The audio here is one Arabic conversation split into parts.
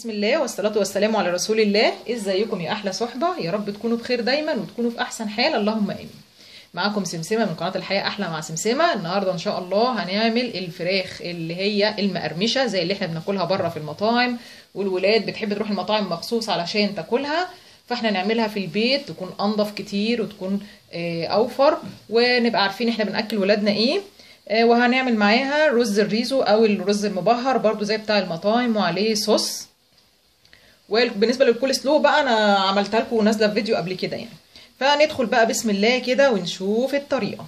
بسم الله والصلاة والسلام على رسول الله. ازيكم يا احلى صحبة؟ يا رب تكونوا بخير دايما وتكونوا في احسن حال، اللهم امين. معاكم سمسمة من قناة الحياة احلى مع سمسمة. النهاردة ان شاء الله هنعمل الفراخ اللي هي المقرمشة زي اللي احنا بناكلها بره في المطاعم، والولاد بتحب تروح المطاعم مخصوص علشان تاكلها، فاحنا نعملها في البيت تكون انضف كتير وتكون اوفر، ونبقى عارفين احنا بناكل ولادنا ايه. وهنعمل معاها رز الريزو او الرز المبهر برضو زي بتاع المطاعم وعليه صوص. وبالنسبه للكول سلو بقى انا عملتها لكم ونازله في فيديو قبل كده يعني. فندخل بقى بسم الله كده ونشوف الطريقه.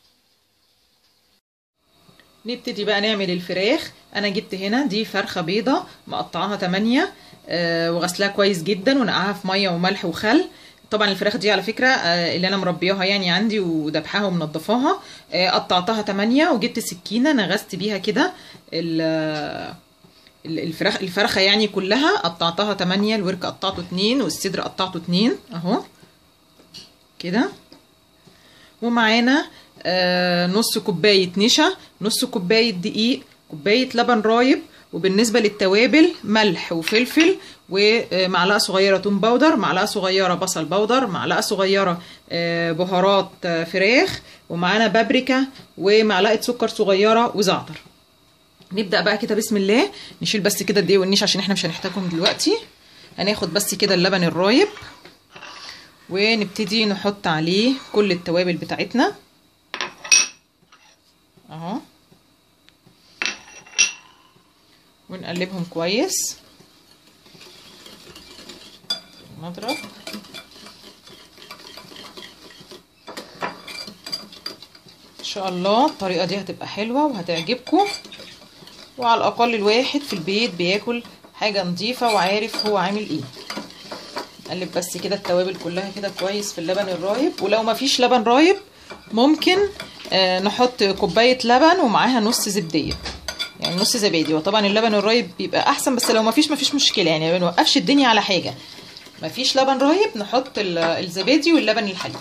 نبتدي بقى نعمل الفراخ. انا جبت هنا دي فرخه بيضه مقطعاها 8 وغسلها كويس جدا ونقعها في ميه وملح وخل. طبعا الفراخ دي على فكره اللي انا مربياها يعني عندي ودبحاها ومنضفاها. قطعتها 8 وجبت سكينه نغست بيها كده الفرخه يعني كلها، قطعتها 8، الورك قطعته 2 والصدر قطعته 2 اهو كده. ومعانا نص كوبايه نشا، نص كوبايه دقيق، كوبايه لبن رايب. وبالنسبه للتوابل ملح وفلفل ومعلقه صغيره توم باودر، معلقه صغيره بصل باودر، معلقه صغيره بهارات فراخ، ومعانا بابريكا ومعلقه سكر صغيره وزعتر. نبدأ بقى كده بسم الله. نشيل بس كده الدقيق والنيش عشان احنا مش هنحتاجهم دلوقتي. هناخد بس كده اللبن الرايب ونبتدي نحط عليه كل التوابل بتاعتنا اهو، ونقلبهم كويس نضرب. ان شاء الله الطريقة دي هتبقى حلوة وهتعجبكم، وعلى الاقل الواحد في البيت بياكل حاجه نظيفه وعارف هو عامل ايه. نقلب بس كده التوابل كلها كده كويس في اللبن الرايب. ولو ما فيش لبن رايب ممكن نحط كوبايه لبن ومعاها نص زبديه، يعني نص زبادي. وطبعا اللبن الرايب بيبقى احسن، بس لو ما فيش مشكله يعني ما بنوقفش الدنيا على حاجه. ما فيش لبن رايب نحط الزبادي واللبن الحليب.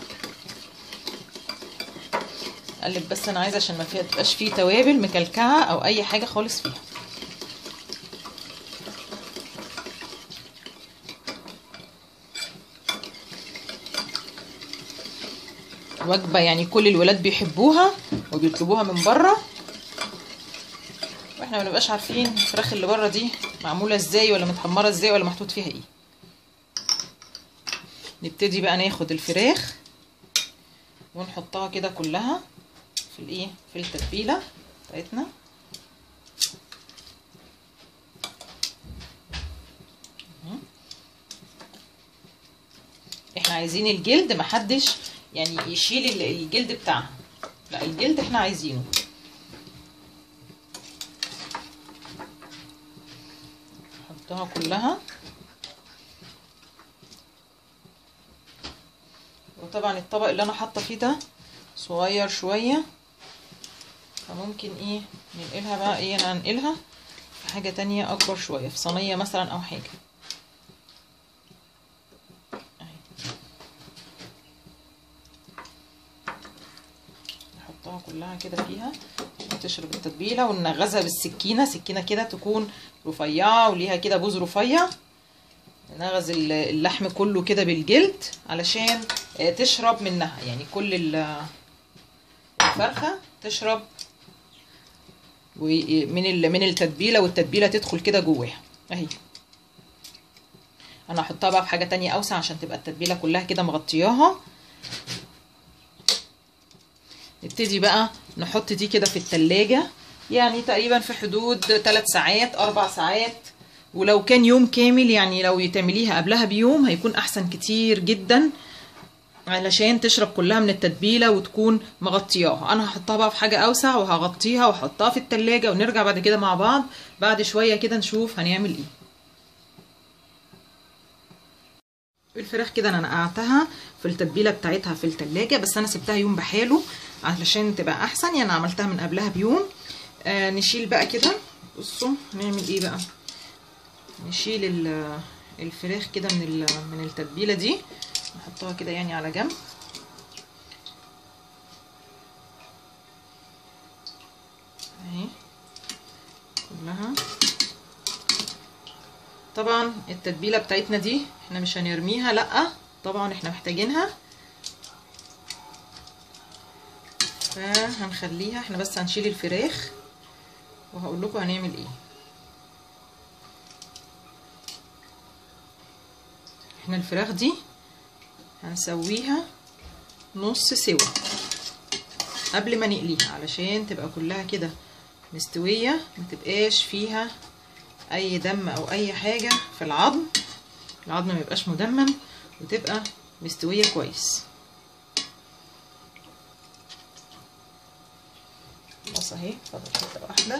قلب بس انا عايزه عشان ما تبقاش فيه توابل مكلكعه او اي حاجه خالص فيها. وجبه يعني كل الولاد بيحبوها وبيطلبوها من بره، واحنا ما بنبقاش عارفين الفراخ اللي بره دي معموله ازاي ولا متحمره ازاي ولا محطوط فيها ايه. نبتدي بقى ناخد الفراخ ونحطها كده كلها في الايه، في التتبيله بتاعتنا. احنا عايزين الجلد، محدش يعني يشيل الجلد بتاعها، لا الجلد احنا عايزينه. نحطها كلها. وطبعا الطبق اللي انا حاطه فيه ده صغير شويه، فممكن ايه ننقلها بقى ايه، انا هنقلها في حاجه تانية اكبر شويه، في صينيه مثلا او حاجه. نحطها كلها كده فيها عشان تشرب التتبيله، وننغزها بالسكينه، سكينه كده تكون رفيعه وليها كده بوز رفيع. نغز اللحم كله كده بالجلد علشان تشرب منها، يعني كل الفرخه تشرب من التتبيله، والتتبيله تدخل كده جواها اهي. انا هحطها بقى في حاجه تانية اوسع عشان تبقى التتبيله كلها كده مغطياها. نبتدي بقى نحط دي كده في التلاجة، يعني تقريبا في حدود 3 ساعات 4 ساعات. ولو كان يوم كامل يعني لو تعمليها قبلها بيوم هيكون احسن كتير جدا، علشان تشرب كلها من التتبيله وتكون مغطياها. انا هحطها بقى في حاجه اوسع وهغطيها واحطها في التلاجة، ونرجع بعد كده مع بعض بعد شويه كده نشوف هنعمل ايه. الفراخ كده انا نقعتها في التتبيله بتاعتها في التلاجة، بس انا سبتها يوم بحاله علشان تبقى احسن، يعني انا عملتها من قبلها بيوم. نشيل بقى كده، بصوا نعمل ايه بقى. نشيل الفراخ كده من التتبيله دي، نحطها كده يعني على جنب اهي كلها. طبعا التتبيله بتاعتنا دي احنا مش هنرميها، لا طبعا احنا محتاجينها، فهنخليها احنا بس هنشيل الفراخ وهقول لكم هنعمل ايه. احنا الفراخ دي هنسويها نص سوا قبل ما نقليها علشان تبقى كلها كده مستويه، ما تبقاش فيها اي دم او اي حاجه في العظم ما يبقاش مدمم وتبقى مستويه كويس. بص اهي فاضل حته واحده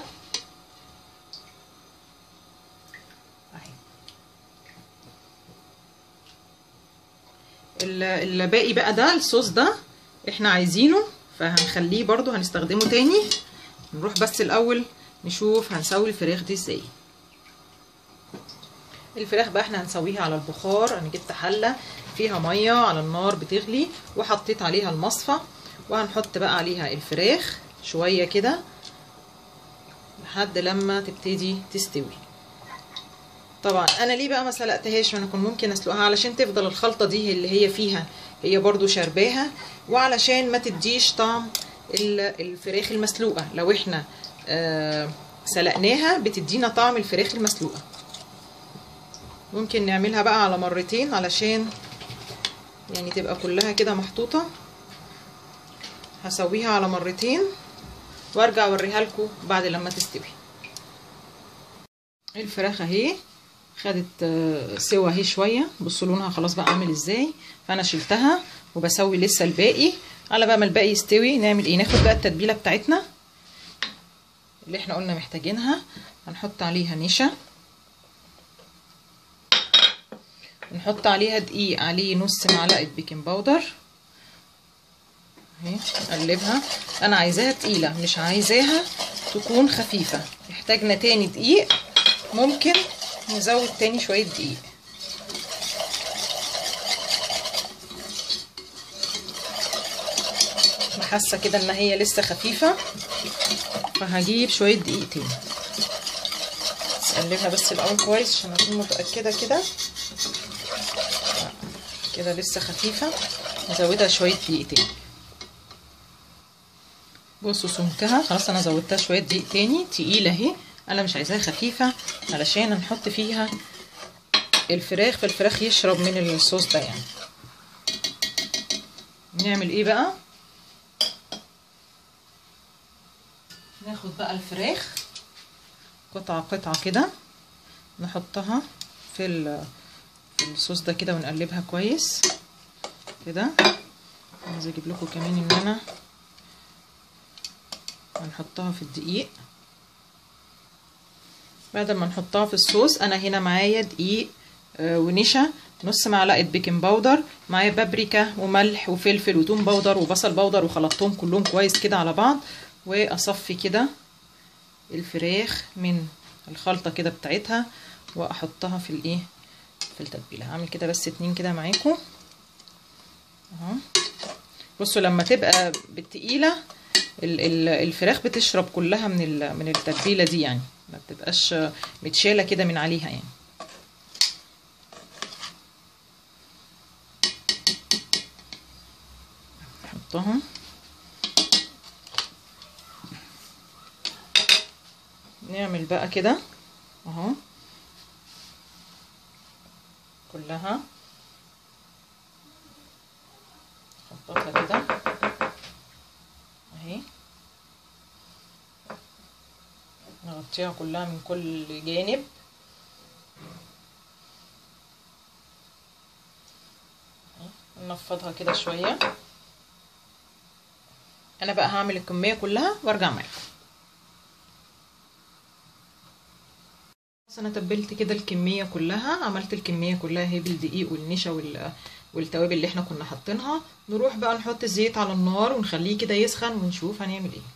اهي. الباقي بقى ده الصوص ده احنا عايزينه فهنخليه برضو هنستخدمه تاني. نروح بس الاول نشوف هنسوي الفراخ دي ازاي. الفراخ بقى احنا هنسويها على البخار. انا جبت حله فيها ميه على النار بتغلي وحطيت عليها المصفى، وهنحط بقى عليها الفراخ شويه كده لحد لما تبتدي تستوي. طبعا انا ليه بقى ما سلقتهاش؟ انا كنت ممكن اسلقها علشان تفضل الخلطه دي اللي هي فيها هي برضو شرباها، وعلشان ما تديش طعم الفراخ المسلوقه. لو احنا سلقناها بتدينا طعم الفراخ المسلوقه. ممكن نعملها بقى على مرتين علشان يعني تبقى كلها كده محطوطه. هسويها على مرتين وارجع اوريها لكم بعد لما تستوي. الفراخ اهي خدت سوا اهي شويه، بصوا لونها خلاص بقى عامل ازاي. فانا شلتها وبسوي لسه الباقي. على بقى ما الباقي يستوي نعمل ايه؟ ناخد بقى التتبيله بتاعتنا اللي احنا قلنا محتاجينها. هنحط عليها نشا، نحط عليها دقيق عليه نص معلقه بيكنج باودر اهي. نقلبها. انا عايزاها تقيله مش عايزاها تكون خفيفه. احتاجنا تاني دقيق ممكن نزود تاني شويه دقيق. انا حاسه كده ان هي لسه خفيفه فهجيب شويه دقيق تاني. نقلبها بس الاول كويس عشان اكون متاكده كده كده لسه خفيفه. نزودها شويه دقيق تاني. بصوا سمكها خلاص انا زودتها شويه دقيق تاني. تقيله اهي، انا مش عايزاها خفيفه علشان نحط فيها الفراخ فالفراخ يشرب من الصوص ده يعني. نعمل ايه بقى؟ ناخد بقى الفراخ قطعه قطعه كده نحطها في الصوص ده كده ونقلبها كويس كده. عايزه اجيب لكم كمان ان انا هنحطها في الدقيق. بعد ما نحطها في الصوص انا هنا معايا دقيق ونشا، نص معلقه بيكنج باودر، معايا بابريكا وملح وفلفل وتوم باودر وبصل باودر، وخلطتهم كلهم كويس كده على بعض. واصفي كده الفراخ من الخلطه كده بتاعتها واحطها في الايه في التتبيله. هعمل كده بس اتنين كده معاكم اهو. بصوا لما تبقى بالتقيله الفراخ بتشرب كلها من التتبيله دي يعني، ما بتبقاش متشاله كده من عليها يعني. نحطها نعمل بقى كده اهو كلها. نحطها كده اهي، نغطيها كلها من كل جانب. ننفضها كده شويه. انا بقى هعمل الكميه كلها وارجع معاكم. انا تبلت كده الكميه كلها، عملت الكميه كلها اهي بالدقيق والنشا والتوابل اللي احنا كنا حاطينها. نروح بقى نحط الزيت على النار ونخليه كده يسخن ونشوف هنعمل ايه.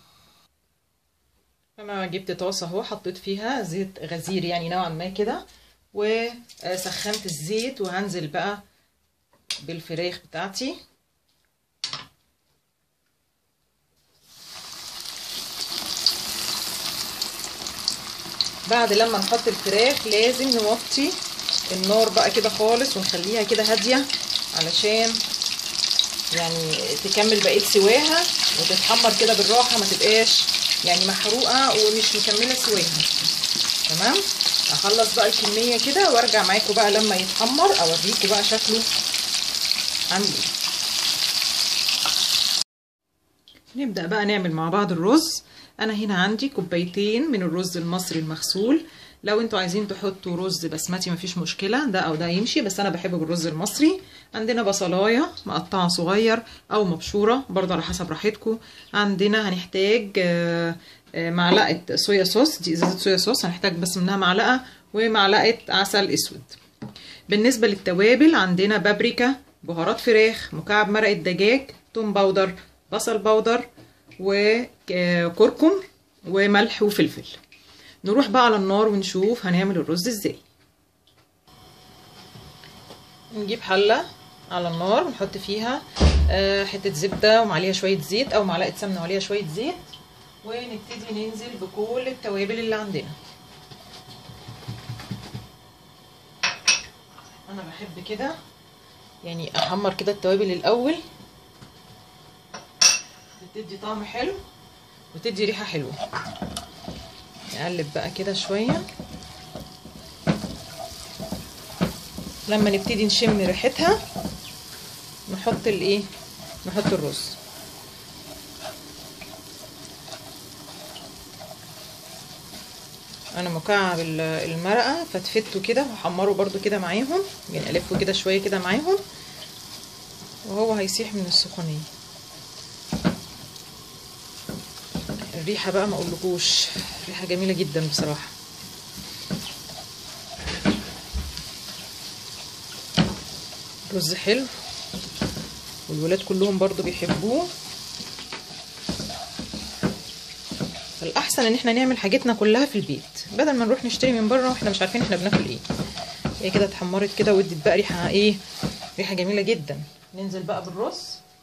انا جبت طاسه اهو حطيت فيها زيت غزير يعني نوعا ما كده، وسخنت الزيت وهنزل بقى بالفراخ بتاعتي. بعد لما نحط الفراخ لازم نوطي النار بقى كده خالص ونخليها كده هاديه علشان يعني تكمل بقيه سواها وتتحمر كده بالراحه، ما تبقاش يعني محروقه ومش مكمله سواها. تمام. اخلص بقى الكميه كده وارجع معاكم بقى لما يتحمر اوريكم بقى شكله عامل ايه. نبدا بقى نعمل مع بعض الرز. انا هنا عندي كوبايتين من الرز المصري المغسول. لو انتوا عايزين تحطوا رز بسمتي مفيش مشكله، ده او ده يمشي، بس انا بحب بالرز المصري. عندنا بصلايه مقطعه صغير او مبشوره برضه على حسب راحتكم. عندنا هنحتاج معلقه صويا صوص، دي ازازه صويا صوص هنحتاج بس منها معلقه، ومعلقه عسل اسود. بالنسبه للتوابل عندنا بابريكا، بهارات فراخ، مكعب مرقه دجاج، توم باودر، بصل باودر، وكركم، وملح وفلفل. نروح بقى على النار ونشوف هنعمل الرز ازاي. نجيب حله على النار ونحط فيها حته زبده ومعليها شويه زيت او معلقه سمنه وعليها شويه زيت، ونبتدي ننزل بكل التوابل اللي عندنا. انا بحب كده يعني احمر كده التوابل الاول، بتدي طعم حلو وتدي ريحه حلوه. نقلب بقى كده شويه لما نبتدي نشم ريحتها نحط الايه، نحط الرز. انا مكعب المرقه فتفته كده وحمره برده كده معاهم، يعني الفه كده شويه كده معاهم وهو هيسيح من السخونيه. الريحه بقى ما اقولكوش، ريحه جميله جدا بصراحه. رز حلو والولاد كلهم برضو بيحبوه، فالاحسن ان احنا نعمل حاجتنا كلها في البيت بدل ما نروح نشتري من بره واحنا مش عارفين احنا بناكل ايه. هي كده اتحمرت كده وادت بقى ريحه ايه، ريحه جميله جدا. ننزل بقى بالرز.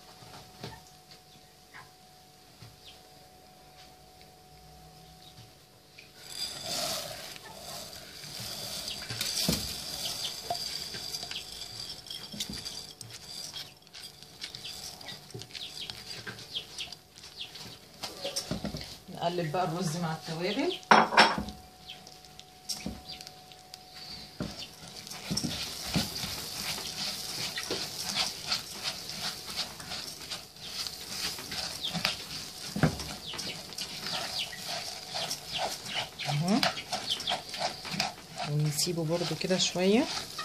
نقلب بقى الرز مع التوابل. اهو ونسيبه برضو كده شويه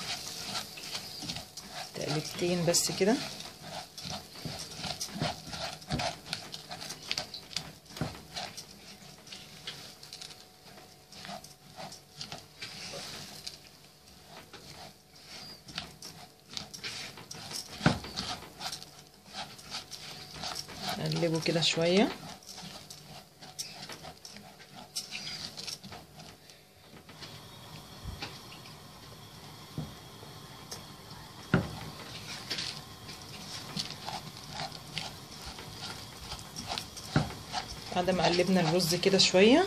تقلبتين بس كده. نقلبه كده شويه. بعد ما قلبنا الرز كده شويه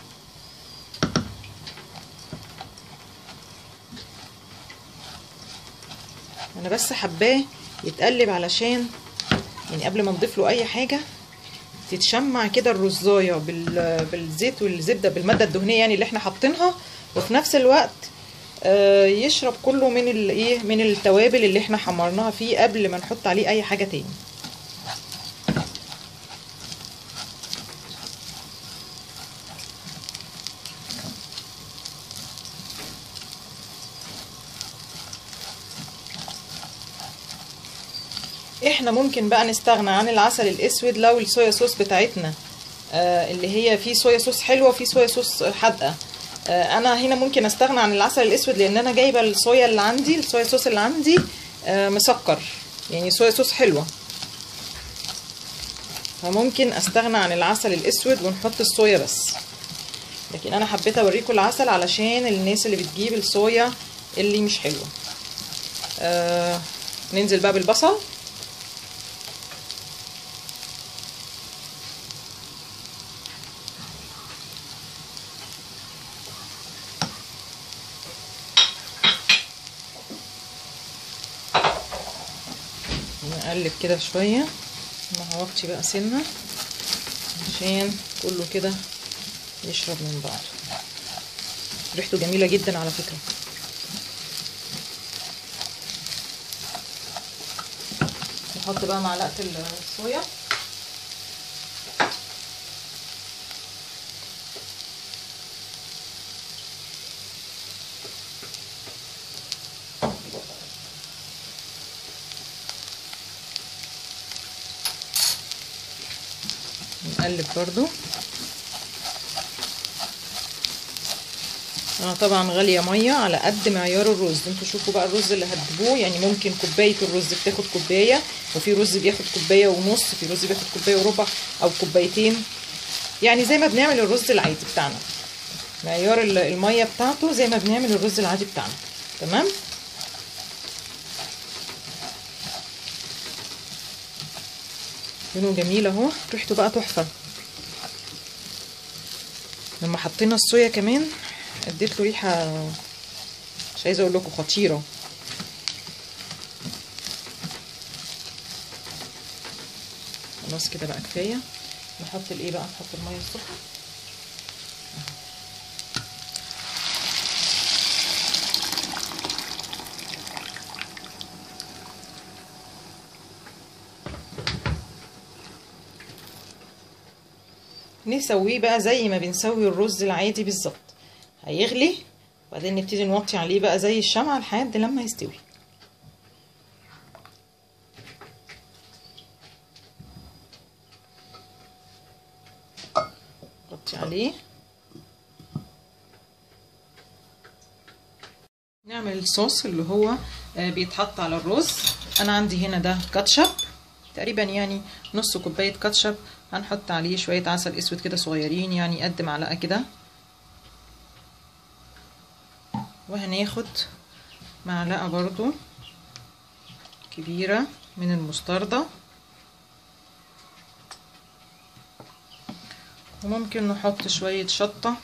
انا بس حباه يتقلب علشان يعني قبل ما نضيف له اي حاجه تتشمع كده الرزايه بالزيت والزبده بالماده الدهنيه يعني اللي احنا حاطينها، وفي نفس الوقت يشرب كله من الايه، من التوابل اللي احنا حمرناها فيه قبل ما نحط عليه اي حاجه تاني. احنا ممكن بقى نستغنى عن العسل الاسود لو الصويا صوص بتاعتنا اللي هي في صويا صوص حلوه وفي صويا صوص حادقه. انا هنا ممكن استغنى عن العسل الاسود لان انا جايبه الصويا اللي عندي، الصويا صوص اللي عندي مسكر، يعني صويا صوص حلوه، فممكن استغنى عن العسل الاسود ونحط الصويا بس. لكن انا حبيت اوريكم العسل علشان الناس اللي بتجيب الصويا اللي مش حلوه. ننزل بقى بالبصل. نقلب كده شويه مع وقتي بقى سنه عشان كله كده يشرب من بعضه. ريحته جميله جدا على فكره. نحط بقى معلقه الصويا. نقلب برضو. انا طبعا غاليه ميه على قد معيار الرز. انتوا شوفوا بقى الرز اللي هتجيبوه، يعني ممكن كوبايه الرز بتاخد كوبايه، وفي رز بياخد كوبايه ونص، في رز بياخد كوبايه وربع او كوبايتين، يعني زي ما بنعمل الرز العادي بتاعنا. معيار الميه بتاعته زي ما بنعمل الرز العادي بتاعنا. تمام. لونه جميل اهو، ريحته بقى تحفه. لما حطينا الصويا كمان اديت له ريحه مش عايزه اقول لكم خطيره. خلاص كده بقى كفايه. نحط الايه بقى، نحط الميه السخنه. نسويه بقى زي ما بنسوي الرز العادي بالظبط. هيغلي وبعدين نبتدي نوطي عليه بقى زي الشمعة لحد لما يستوي. نغطي عليه. نعمل الصوص اللي هو بيتحط على الرز. انا عندي هنا ده كاتشب تقريبا، يعني نص كوبايه كاتشب. هنحط عليه شويه عسل اسود كده صغيرين، يعني قد معلقه كده. وهناخد معلقه برضو كبيره من المستردة، وممكن نحط شويه شطه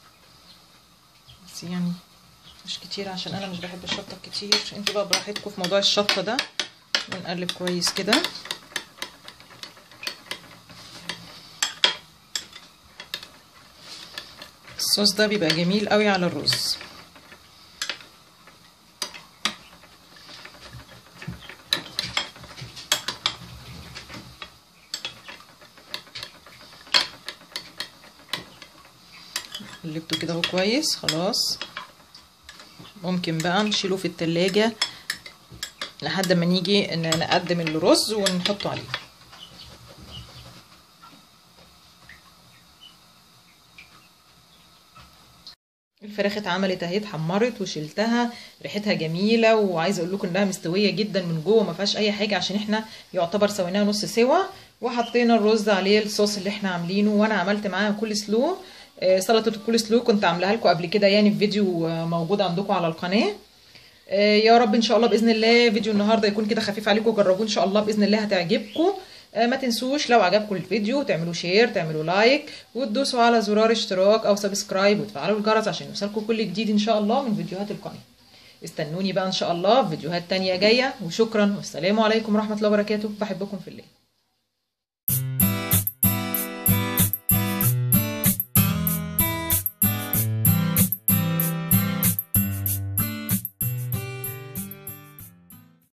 بس يعني مش كتير عشان انا مش بحب الشطه كتير. انتوا بقى براحتكم في موضوع الشطه ده. ونقلب كويس كده. الصوص ده بيبقى جميل قوي على الرز. قلبته كده اهو كويس. خلاص ممكن بقى نشيله في التلاجة لحد ما نيجي نقدم الرز ونحطه عليه. الفراخ اتعملت اهي، اتحمرت وشلتها، ريحتها جميله، وعايزه اقول لكم انها مستويه جدا من جوه، ما فيهاش اي حاجه عشان احنا يعتبر سويناها نص سوا. وحطينا الرز عليه الصوص اللي احنا عاملينه، وانا عملت معاها كول سلو. سلطه الكول سلو كنت عاملاها لكم قبل كده، يعني في فيديو موجود عندكم على القناه. يا رب ان شاء الله باذن الله فيديو النهارده يكون كده خفيف عليكم. جربوه ان شاء الله باذن الله هتعجبكم. ما تنسوش لو عجبكم الفيديو تعملوا شير، تعملوا لايك، وتدوسوا على زرار اشتراك او سبسكرايب، وتفعلوا الجرس عشان يوصلكم كل جديد ان شاء الله من فيديوهات القناه. استنوني بقى ان شاء الله في فيديوهات تانية جايه، وشكرا والسلام عليكم ورحمه الله وبركاته. بحبكم في الله.